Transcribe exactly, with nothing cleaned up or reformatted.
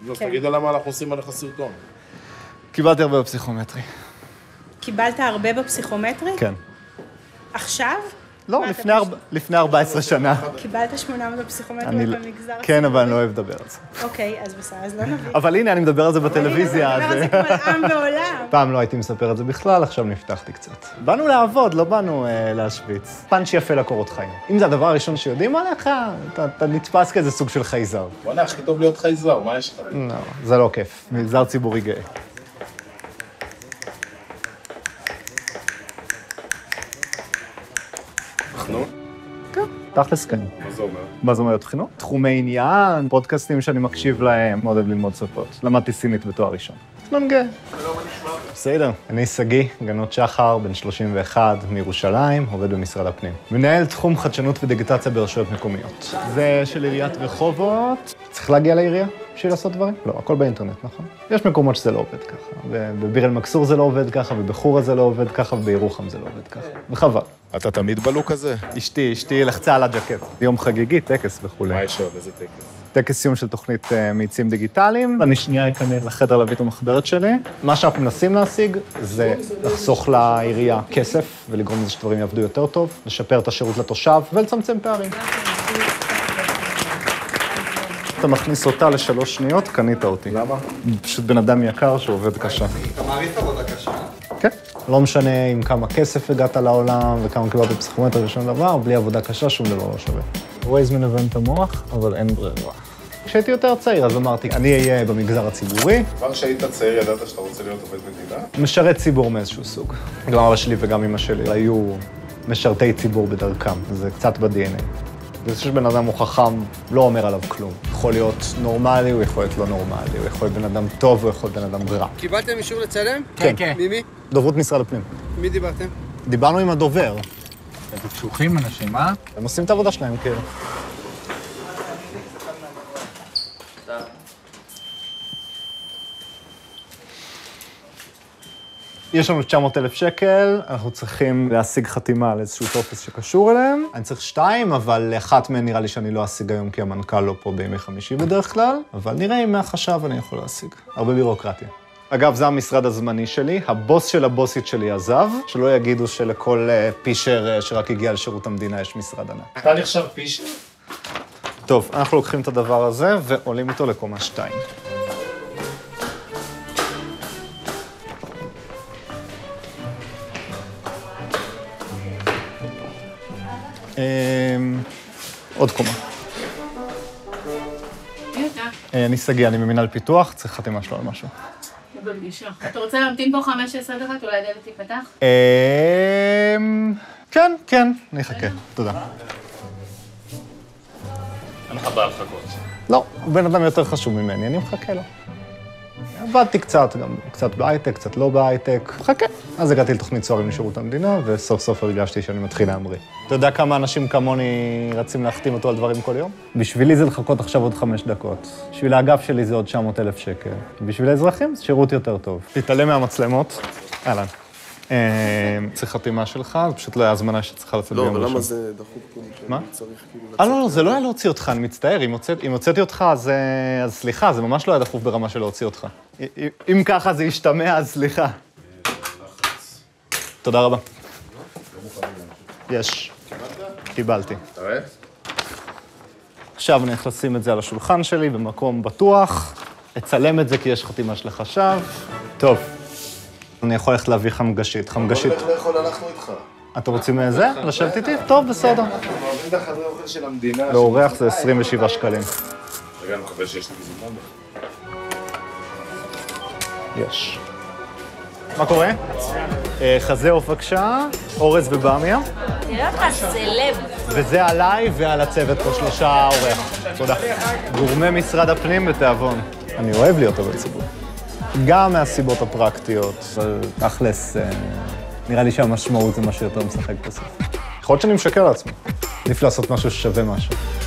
אז תגיד למה אנחנו עושים עליך סרטון. קיבלתי הרבה בפסיכומטרי. קיבלת הרבה בפסיכומטרי? כן. עכשיו? לא, לפני ארבע עשרה שנה. קיבלת שמונה מאות בפסיכומטרי במגזר הציבורי? כן, אבל אני לא אוהב לדבר על זה. אוקיי, אז בסדר, אז לא נביא. אבל הנה, אני מדבר על זה בטלוויזיה. אני מדבר על זה כמו עם ועולם. פעם לא הייתי מספר את זה בכלל, עכשיו נפתחתי קצת. באנו לעבוד, לא באנו להשוויץ. פאנץ' יפה לקורות חיים. אם זה הדבר הראשון שיודעים עליך, אתה נתפס כאיזה סוג של חייזר. בוא'נה, הכי טוב להיות חייזר, מה יש לך? לא, זה לא כיף. מגזר ציבורי גאה. תכנות? כן, תכלס כן. מה זה אומר? מה זה אומר תכנות? תחומי עניין, פודקאסטים שאני מקשיב להם, מאוד אוהב ללמוד שפות. למדתי סינית בתואר ראשון. תכנון גאה. בסדר. אני שגיא, גנות שחר, בן שלושים ואחת, מירושלים, עובד במשרד הפנים. מנהל תחום חדשנות ודיגיטציה ברשויות מקומיות. זה של עיריית רחובות. צריך להגיע לעירייה בשביל לעשות דברים? לא, הכל באינטרנט, נכון? יש מקומות שזה לא עובד ככה. בביר אל מכסור זה לא עובד ככה, ובחורה זה לא עובד ככה, ובירוחם זה לא עובד ככה. וחבל. אתה תמיד בלוק הזה? אשתי, אשתי לחצה על הג'קט. יום חגיגי, טקס וכו'. מה יש עוד? איזה טקס? טקס סיום של תוכנית מאיצים דיגיטליים. אני שנייה אכנס לחדר להביא את המחברת שלי. מה שאנחנו מנסים להשיג זה לחסוך לעירייה כסף ולגרום לזה שדברים יעבדו יותר טוב, לשפר את השירות לתושב ולצמצם פערים. אתה מכניס אותה לשלוש שניות, קנית אותי. למה? פשוט בן אדם יקר שעובד קשה. אתה מעריך עבודה קשה? כן. לא משנה עם כמה כסף הגעת לעולם וכמה קיבלת בפסיכומטרי ושום דבר, בלי עבודה קשה שום דבר לא שווה. ווייז מנוון את המוח, אבל אין ברירה. כשהייתי יותר צעיר, אז אמרתי, אני אהיה במגזר הציבורי. כבר שהיית צעיר, ידעת שאתה רוצה להיות עובד מדינה? משרת ציבור מאיזשהו סוג. גם אבא שלי וגם אמא שלי היו משרתי ציבור בדרכם, זה קצת ב-די אן איי. זה שבן אדם הוא חכם, לא אומר עליו כלום. יכול להיות נורמלי, הוא יכול להיות לא נורמלי, הוא יכול להיות בן אדם טוב, הוא יכול להיות בן אדם רע. קיבלתם אישור לצלם? כן, כן. ממי? דוברות משרד הפנים. מי דיברתם? דיברנו עם הדובר. אתם קשוחים אנשים, אה? הם עושים את העבודה שלהם, כאילו. יש לנו תשע מאות אלף שקל, אנחנו צריכים להשיג חתימה על איזשהו טופס שקשור אליהם. אני צריך שתיים, אבל אחת מהן נראה לי שאני לא אשיג היום, כי המנכ"ל לא פה בימי חמישי בדרך כלל, אבל נראה אם מהחשב אני יכול להשיג. הרבה בירוקרטיה. אגב, זה המשרד הזמני שלי, הבוס של הבוסית שלי עזב, שלא יגידו שלכל פישר שרק הגיע לשירות המדינה יש משרד ענק. אתה נחשב פישר? טוב, אנחנו לוקחים את הדבר הזה ועולים איתו לקומה שתיים. עוד קומה. אני שגיא, אני ממינהל פיתוח, צריך חתימה שלו על משהו. בפגישה. אתה רוצה להמתין פה חמש עשרה דקות, אולי הדלת תיפתח? כן, כן, אני אחכה. תודה. אין לך בעיה לחכות. לא, הוא בן אדם יותר חשוב ממני, אני מחכה לו. עבדתי קצת, גם קצת בהייטק, קצת לא בהייטק. חכה. אז הגעתי לתוכנית צוערים לשירות המדינה, וסוף סוף הרגשתי שאני מתחיל להמריא. אתה יודע כמה אנשים כמוני רצים להחתים אותו על דברים כל יום? בשבילי זה לחכות עכשיו עוד חמש דקות. בשביל האגף שלי זה עוד תשע מאות אלף שקל. בשביל האזרחים זה שירות יותר טוב. תתעלם מהמצלמות. אהלן. צריך חתימה שלך, זה פשוט לא היה הזמנה שצריכה לצאת ביום ראשון. לא, אבל למה זה דחוף פה? מה? צריך כאילו... אה, לא, לא, זה לא היה להוציא אותך, אני מצטער. אם הוצאתי אותך, אז סליחה, זה ממש לא היה דחוף ברמה של להוציא אותך. אם ככה זה ישתמע, אז סליחה. תודה רבה. יש. קיבלתי. תראה? עכשיו אני הולך לשים את זה על השולחן שלי במקום בטוח, אצלם את זה כי יש חתימה של החשב. טוב. אני יכול ללכת להביא חמגשית. חמגשית... בוא נלך לאכול, אנחנו איתך. אתם רוצים זה? לשבת איתי? טוב, בסדר. אנחנו אוהבים את החדרי אוכל של המדינה. לאורח זה עשרים ושבעה שקלים. רגע, אני מקווה שיש לי גזימון. יש. מה קורה? חזה עוף בבקשה, אורז ובאמיה. תראה אותך סלב. וזה עליי ועל הצוות פה שלושה אורח. תודה. גורמי משרד הפנים בתיאבון. אני אוהב להיות עובד ציבור. גם מהסיבות הפרקטיות, אבל תכלס, נראה לי שהמשמעות זה משהו יותר משחק בסוף. יכול להיות שאני משקר לעצמי. עדיף לעשות משהו ששווה משהו.